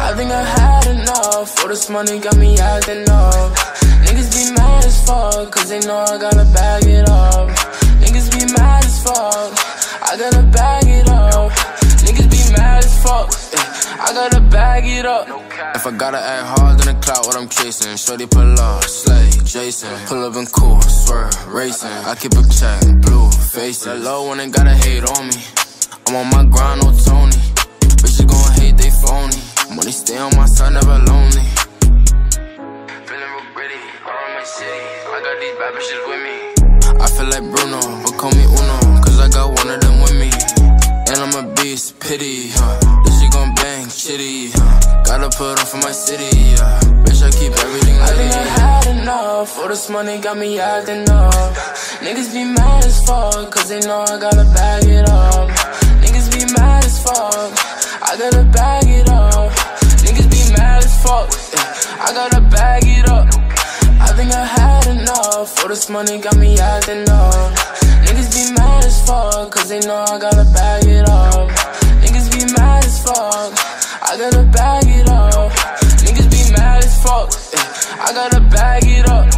I think I had enough. All this money got me acting up. Niggas be mad as fuck, cause they know I gotta bag it up. Niggas be mad as fuck, I gotta bag it up. Niggas be mad as fuck, I gotta bag it up. If I gotta act hard, then the clout what I'm chasing. Shorty pull up, slay, Jason. Pull up and cool, swerve, racing. I keep a check, blue, face it. Low when they gotta hate on me. I'm on my grind, no Tony. Bitches gon' hate, they phony. Money stay on my side, never lonely. Feeling real gritty, around my city. I got these bad bitches with me. I feel like Bruno, but call me Uno, cause I got one of them with me. And I'm a beast, pity, this shit gon' bang, chitty, gotta put on for my city, bitch, I keep everything lit. I think I had enough, all this money got me acting up. Niggas be mad as fuck, cause they know I gotta bag it up. Niggas be mad as fuck, I gotta bag it up. Niggas be mad as fuck, I gotta bag it up. I think I had enough, all this money got me acting up. Niggas be mad as fuck, cause they know I gotta bag it up. Niggas be mad as fuck, I gotta bag it up. Niggas be mad as fuck, I gotta bag it up.